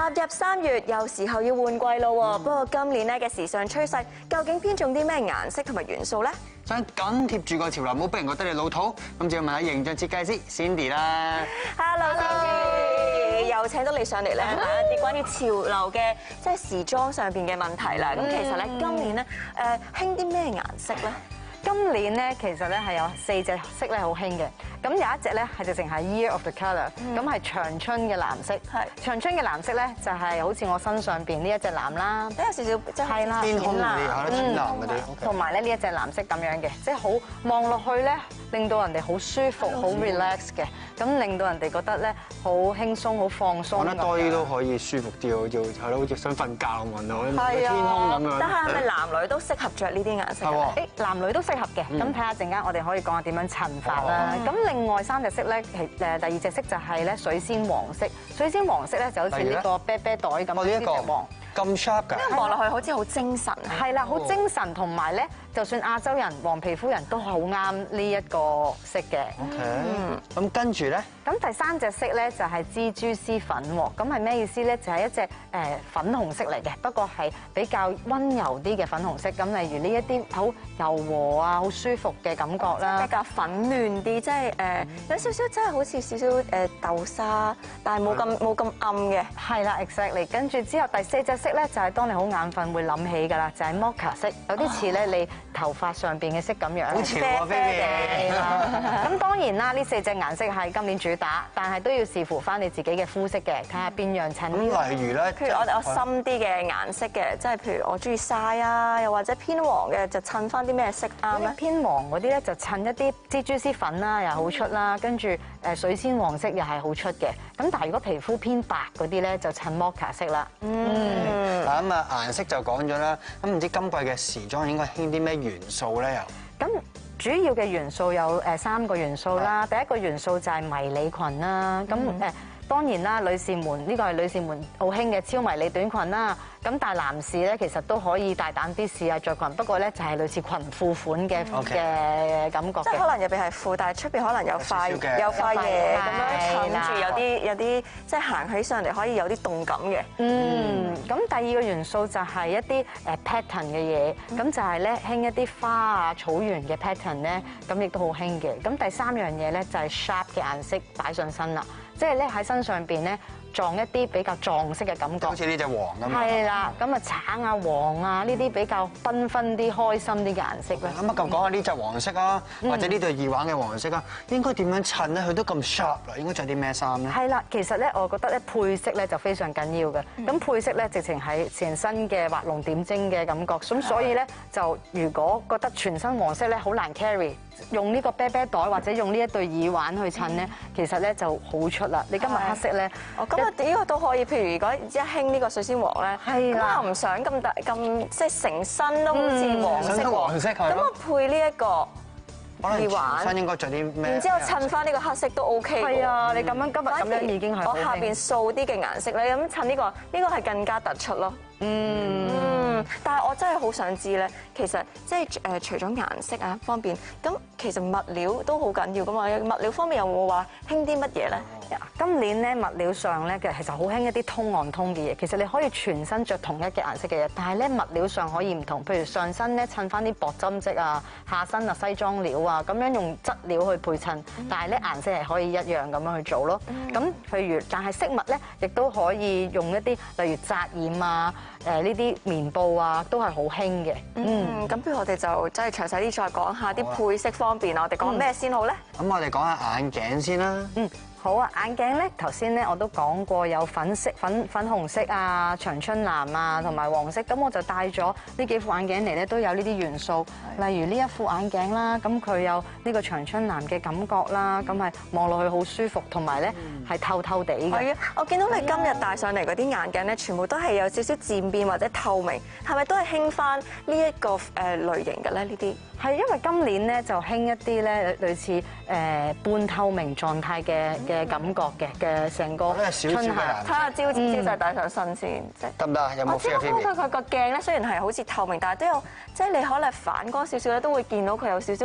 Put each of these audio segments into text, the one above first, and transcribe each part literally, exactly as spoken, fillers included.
踏入三月，有時候要換季咯喎。不過今年咧嘅時尚趨勢，究竟偏重啲咩顏色同埋元素咧？ 想緊貼住個潮流，唔好俾人覺得你老土，咁就要問下形象設計師 Cindy 啦。 Hello，Cindy，又請到你上嚟咧，問一啲關於潮流嘅即係時裝上邊嘅問題啦。咁其實咧，今年咧誒興啲咩顏色咧？ 今年咧，其實咧係有四隻色咧好興嘅。咁有一隻咧係直情係 Year of the Colour，咁係長春嘅藍色。係長春嘅藍色咧就係好似我身上邊呢一隻藍啦， 都有少少即係啦， 天空嗰啲，係咯，淺藍嗰啲。 同埋咧呢一隻藍色咁樣嘅，即係好望落去咧，令到人哋好舒服、好 relax 嘅，咁令到人哋覺得咧好輕鬆、好放鬆。 講得多啲都可以舒服啲，好似係咯，好似想瞓覺咁望到天空咁樣。 但係係咪男女都適合着呢啲顏色嘅？ 誒，男女都適合嘅。咁睇下陣間我哋可以講下點樣襯法啦。咁另外三隻色咧，其誒第二隻色就係咧水仙黃色。水仙黃色咧就好似呢個啤啤袋咁。 我呢一個黃咁 sharp 㗎。 呢個望落去好似好精神。 係啦，好精神，同埋咧，就算亞洲人黃皮膚人都好啱呢一個色嘅。 OK。咁跟住咧？ 咁第三隻色咧就係蜘蛛絲粉喎。咁係咩意思咧？就係一隻誒粉紅色嚟嘅，不過係比較溫柔啲嘅粉紅色。咁例如呢一啲好柔和啊，好舒服嘅感覺啦， 比較粉嫩啲，即係誒有少少真係好似少少誒豆沙，但係冇咁冇咁暗嘅。係啦 ，exactly。跟住之後第四隻色咧就係當你好眼瞓會諗起㗎啦，就係 mocha 色，有啲似咧你頭髮上邊嘅色咁樣。 好潮啊，菲菲！ 咁當然啦，呢四隻顏色係今年主打，但係都要視乎翻你自己嘅膚色嘅，睇下邊樣襯。 咁例如咧， 譬如我哋我深啲嘅顏色嘅，即係譬如我中意曬啊，又或者偏黃嘅就襯翻啲咩色啱咧？ 偏黃嗰啲咧就襯一啲蜘蛛絲粉啦，又好出啦，跟住誒水仙黃色又係好出嘅。咁但係如果皮膚偏白嗰啲咧，就襯 mocha 色啦。 嗯。嗱咁啊，顏色就講咗啦。咁唔知今季嘅時裝應該興啲咩元素咧？又咁主要嘅元素有誒三個元素啦。第一個元素就係迷你裙啦。咁誒當然啦，女士們呢個係女士們好興嘅超迷你短裙啦。咁但係男士咧，其實都可以大膽啲試下着裙，不過咧就係類似裙褲款嘅嘅感覺嘅。 即係可能入邊係褲，但係出邊可能有塊有塊嘢咁樣襯住，有啲有啲即係行起上嚟可以有啲動感嘅。嗯， 咁第二個元素就係一啲誒 pattern 嘅嘢，咁就係咧興一啲花啊草原嘅 pattern 咧，咁亦都好興嘅。咁第三樣嘢咧就係 sharp 嘅顏色擺上身啦，即係咧喺身上邊咧撞一啲比較撞色嘅感覺， 好似呢隻黃咁。 係啦，咁啊橙啊黃啊呢啲比較繽紛啲、開心啲嘅顏色咧。 咁啊，咁講下呢隻黃色啊，或者呢對耳環嘅黃色啊，應該點樣襯咧？佢都咁 sharp 啦，應該着啲咩衫咧？ 係啦，其實咧，我覺得咧配色咧就非常緊要嘅。咁配色咧，直情係全身嘅畫龍點睛嘅感覺。咁所以咧，就如果覺得全身黃色咧好難 carry，用呢個啤啤袋或者用呢一對耳環去襯咧，其實咧就好出啦。你今日黑色咧， 哦咁啊呢個都可以。譬如如果一興呢個水仙黃咧，咁又唔想咁大咁即係成身都好似黃色黃色，咁我配呢一個耳環， 身應該着啲咩？ 然之後襯翻呢個黑色都 OK。 係啊，你咁樣今日咁樣已經係。 我下邊掃啲嘅顏色咧，咁襯呢個呢個係更加突出咯。嗯，但係我真係好想知咧，其實即係誒除咗顏色啊方面，咁其實物料都好緊要噶嘛。物料方面有冇話興啲乜嘢咧？ 今年咧物料上咧嘅其實好興一啲通按通嘅嘢。其實你可以全身着同一嘅顏色嘅嘢，但係咧物料上可以唔同。譬如上身咧襯翻啲薄針織啊，下身啊西裝料啊，咁樣用質料去配襯，但係咧顏色係可以一樣咁樣去做咯。咁譬如但係飾物咧，亦都可以用一啲例如紮染啊。誒呢啲棉布啊，都係好興嘅。 嗯，咁不如我哋就真係詳細啲再講下啲配飾方面啊。我哋講咩先好咧？ 咁我哋講下眼鏡先啦。 嗯。好啊，眼鏡咧，頭先咧我都講過有粉色、粉粉紅色啊、長春藍啊，同埋黃色。咁我就帶咗呢幾副眼鏡嚟咧，都有呢啲元素。例如呢一副眼鏡啦，咁佢有呢個長春藍嘅感覺啦，咁係望落去好舒服，同埋咧係透透地嘅。 係啊，我見到你今日戴上嚟嗰啲眼鏡咧，全部都係有少少漸變或者透明，係咪都係興翻呢一個誒類型嘅咧？呢啲係因為今年咧就興一啲咧類似誒半透明狀態嘅嘅感覺嘅嘅成個春夏。睇下招招就戴上身先，即係得唔得？有冇 feel 啊？ 我知道佢個鏡咧，雖然係好似透明，但係都有即係你可能反光少少咧，都會見到佢有少少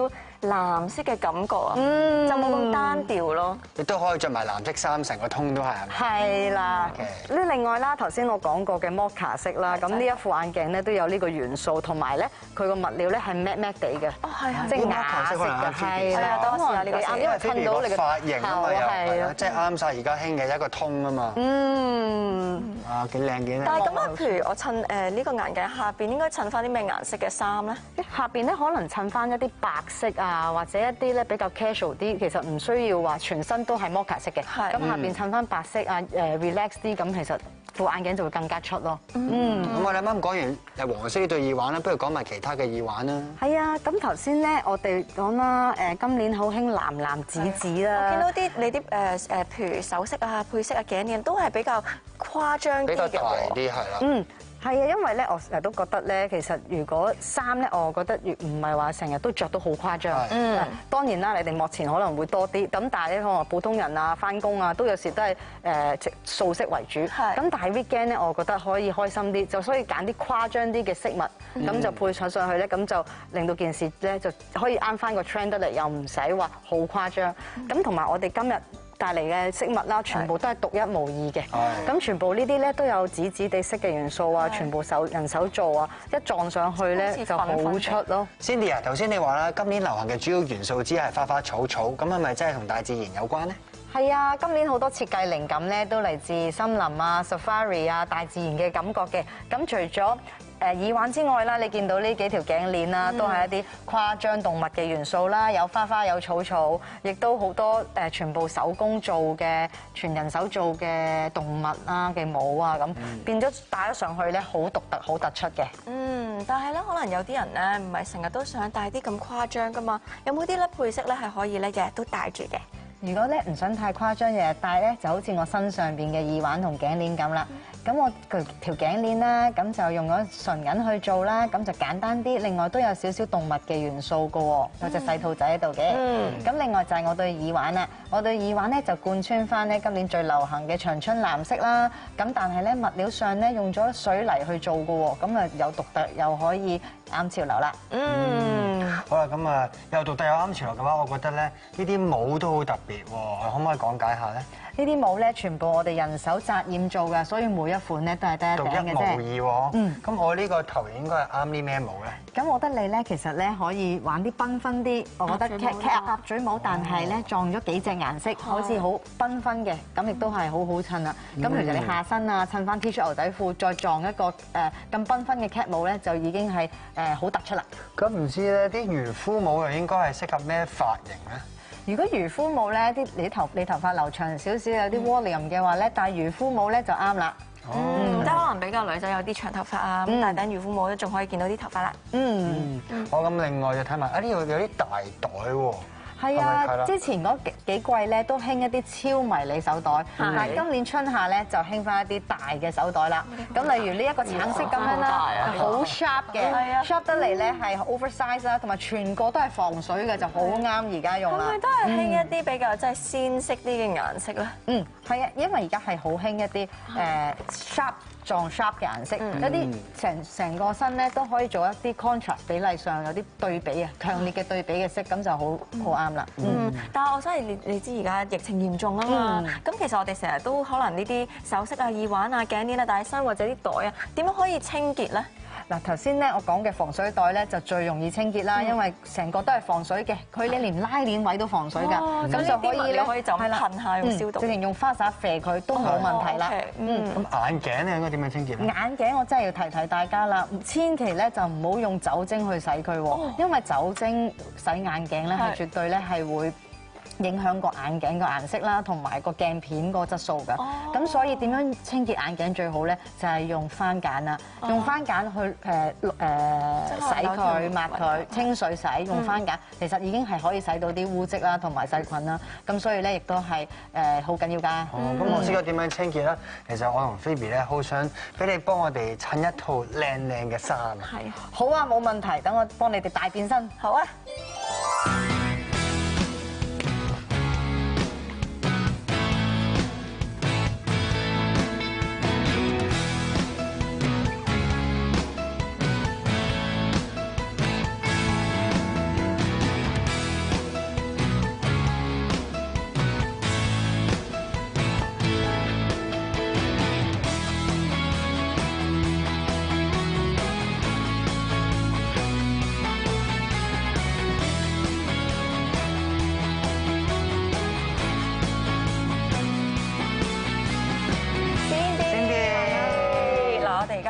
藍色嘅感覺啊，就冇咁單調咯。 亦都可以着埋藍色衫，成個通都係係咪？ 係啦，呢另外啦，頭先我講過嘅摩卡色啦，咁呢一副眼鏡咧都有呢個元素，同埋咧佢個物料咧係 matte matte 地嘅， 哦係係， 即係啞色嘅，係啦，當時啊呢個啱，因為襯到你嘅髮型啊嘛，又係啊啊，即係啱晒而家興嘅一個通啊嘛。 嗯， 啊幾靚幾靚。 但係咁啊，譬如我襯誒呢個眼鏡下邊應該襯翻啲咩顏色嘅衫咧？ 下邊咧可能襯翻一啲白色啊，或者一啲咧比較 casual 啲，其實唔需要話全身都係摩卡色嘅。 係咁下邊襯翻白色啊，誒 relax 啲，咁其實副眼鏡就會更加出咯。 嗯，咁我哋啱啱講完誒黃色呢對耳環啦，不如講埋其他嘅耳環啦。 係啊，咁頭先咧我哋講啦，誒今年好興藍藍紫紫啦。 我見到啲你啲誒誒，譬如首飾啊、配飾啊、頸鏈都係比較誇張啲比較大嘅喎。 啲係啦。 嗯。係啊，因為咧，我成日都覺得咧，其實如果衫咧，我覺得越唔係話成日都着到好誇張。嗯，當然啦，你哋幕前可能會多啲，咁但係咧，可能普通人啊、翻工啊，都有時都係誒直素色為主。係。咁但係 weekend 咧，我覺得可以開心啲，就所以揀啲誇張啲嘅飾物，咁就配上上去咧，咁就令到件事咧就可以啱翻個 trend 得嚟，又唔使話好誇張。咁同埋我哋今日帶嚟嘅飾物啦，全部都係獨一無二嘅。咁全部呢啲咧都有紫紫地色嘅元素啊，全部手人手做啊，一撞上去咧就好出咯。 Cindy 啊，頭先你話啦，今年流行嘅主要元素只係花花草草，咁係咪真係同大自然有關呢？ 係啊，今年好多設計靈感咧都嚟自森林啊、safari 啊、大自然嘅感覺嘅。咁除咗誒耳環之外啦，你見到呢幾條頸鏈啦，都係一啲誇張動物嘅元素啦，有花花有草草，亦都好多誒全部手工做嘅，全人手做嘅動物啊嘅帽啊咁，變咗戴咗上去咧，好獨特、好突出嘅。 嗯，但係咧，可能有啲人咧唔係成日都想戴啲咁誇張噶嘛，有冇啲咧配飾咧係可以咧日日都戴住嘅？ 如果咧唔想太誇張，日日戴咧，就好似我身上邊嘅耳環同頸鏈咁啦。咁我條頸鏈啦，咁就用咗純銀去做啦，咁就簡單啲。另外都有少少動物嘅元素噶喎，有隻細兔仔喺度嘅。咁另外就係我對耳環啦，我對耳環咧就貫穿翻咧今年最流行嘅長春藍色啦。咁但係咧物料上咧用咗水泥去做噶喎，咁啊有獨特又可以啱潮流啦。嗯， 好啦，咁啊又獨特又啱潮流嘅話，我覺得咧呢啲帽都好特別喎，可唔可以講解下咧？ 呢啲帽咧，全部我哋人手紮染做㗎，所以每一款咧都係得一頂嘅啫。獨一無二喎。嗯。咁我呢個頭應該係啱啲咩帽咧？咁我覺得你咧，其實咧可以玩啲繽紛啲。我覺得 cap cap 鴨嘴帽，但係咧撞咗幾隻顏色，好似好繽紛嘅，咁亦都係好好襯啊。咁其實你下身啊，襯翻 T 恤牛仔褲，再撞一個誒咁繽紛嘅 cap 帽咧，就已經係誒好突出啦。 咁唔知咧，啲漁夫帽又應該係適合咩髮型咧？ 如果漁夫帽咧，啲你頭你頭髮留長少少，有啲 volume 嘅話咧，戴漁夫帽咧就啱啦。 嗯，即係可能比較女仔有啲長頭髮啊，咁戴頂漁夫帽咧，仲可以見到啲頭髮啦。嗯。 好，咁另外就睇埋啊，呢度有啲大袋喎。 係啊，之前嗰幾幾季咧都興一啲超迷你手袋，但係今年春夏咧就興翻一啲大嘅手袋啦。咁例如呢一個橙色咁樣啦，好 sharp 嘅 ，sharp 得嚟咧係 oversize 啦，同埋全個都係防水嘅，就好啱而家用啦。 係咪都係興一啲比較即係鮮色啲嘅顏色咧？ 嗯，係啊，因為而家係好興一啲誒 sharp。撞 sharp 嘅顏色，有啲成成個身咧都可以做一啲 contrast 比例上有啲對比啊，強烈嘅對比嘅色，咁就好好啱啦。嗯， 但係我真係你你知而家疫情嚴重啊嘛，咁其實我哋成日都可能呢啲首飾啊、耳環啊、頸鏈啊戴喺身或者啲袋啊，點樣可以清潔咧？ 嗱，頭先咧我講嘅防水袋咧就最容易清潔啦，因為成個都係防水嘅，佢你連拉鏈位都防水㗎，咁就可以咧可以就噴下用消毒， 直情用花灑啡佢都冇問題啦。 嗯，咁眼鏡咧應該點樣清潔咧？ 眼鏡我真係要提提大家啦，千祈咧就唔好用酒精去洗佢喎，因為酒精洗眼鏡咧係絕對咧係會影響個眼鏡個顏色啦，同埋個鏡片個質素㗎。咁所以點樣清潔眼鏡最好咧？就係用番梘啦，用番梘去誒誒洗佢、抹佢、清水洗，用番梘其實已經係可以洗到啲污漬啦，同埋細菌啦。咁所以咧亦都係誒好緊要㗎。 哦，咁我知道點樣清潔啦。其實我同 Phoebe 咧好想俾你幫我哋襯一套靚靚嘅衫啊。 係。好啊，冇問題。等我幫你哋大變身。 好啊。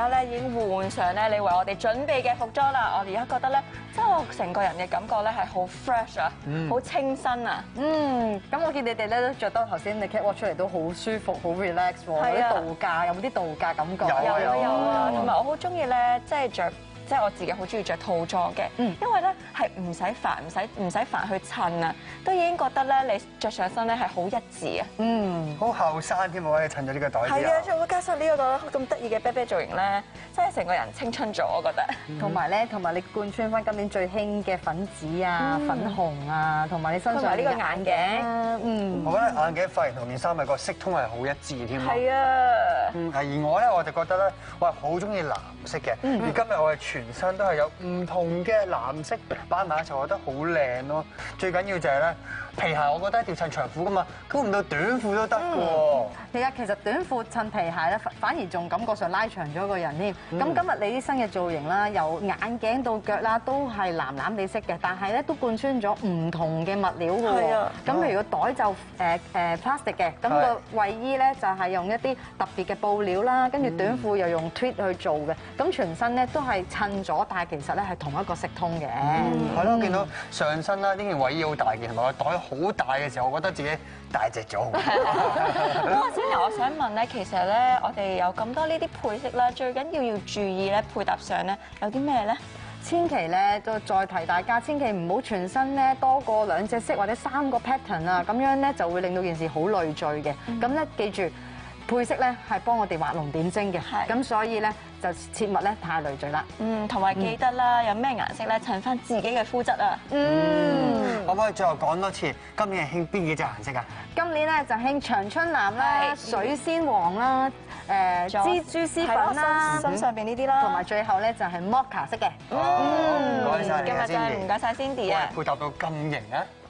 家咧已經換上咧你為我哋準備嘅服裝啦。我哋而家覺得咧，即係我成個人嘅感覺咧係好 fresh 啊，好清新啊。 嗯，咁我見你哋咧都着得頭先你 catwalk 出嚟都好舒服，好 relax 喎，有啲度假，有冇啲度假感覺？ 有啊有有啊，同埋我好中意咧，即係着。即係我自己好中意着套裝嘅，因為咧係唔使煩，唔使唔使煩去襯啊，都已經覺得咧你着上身咧係好一致啊。嗯， 好後生添喎，你襯咗呢個袋之後。 係啊，仲加上呢個咁得意嘅啤啤造型咧，真係成個人青春咗，我覺得。 同埋咧，同埋你貫穿翻今年最興嘅粉紫啊、粉紅啊，同埋你身上呢個眼鏡， 嗯， 我覺得眼鏡髮型同件衫嘅個色通係好一致添。 係啊。 嗯，而我咧我就覺得咧，我係好中意藍色嘅，而今日我係全身都係有唔同嘅藍色擺埋一齊，我覺得好靚咯。最緊要就係咧，皮鞋我覺得一定要襯長褲噶嘛，估唔到短褲都得喎。 其實其實短褲襯皮鞋咧，反而仲感覺上拉長咗個人添。咁今日你啲新嘅造型啦，由眼鏡到腳啦，都係藍藍地色嘅，但係咧都貫穿咗唔同嘅物料㗎喎。咁譬如個袋就誒誒 plastic 嘅，咁個衞衣咧就係用一啲特別嘅布料啦，跟住短褲又用 tweed 去做嘅，咁全身咧都係襯咗，但係其實咧係同一個色通嘅。 係咯，見到上身啦，呢件衞衣好大件，同埋個袋好大嘅時候，我覺得自己大隻咗。 咁阿 Jenny，我想問咧，其實咧我哋有咁多呢啲配飾啦，最緊要要注意咧配搭上咧有啲咩咧？ 千祈咧都再提大家，千祈唔好全身咧多過兩隻色或者三個 pattern 啊，咁樣咧就會令到件事好累贅嘅。咁咧記住。配飾咧係幫我哋畫龍點睛嘅，咁所以咧就切勿咧太累贅啦。 嗯，同埋記得啦，有咩顏色咧襯翻自己嘅膚質啊。 嗯， 可唔可以最後講多次，今年係興邊幾隻顏色啊？ 今年咧就興長春藍啦、水仙黃啦、誒蜘蛛絲粉啦， 身上邊呢啲啦， 同埋最後咧就係摩卡色嘅。 唔該晒你啊， 今日真係唔該晒 Cindy 啊， 配搭到咁型啊！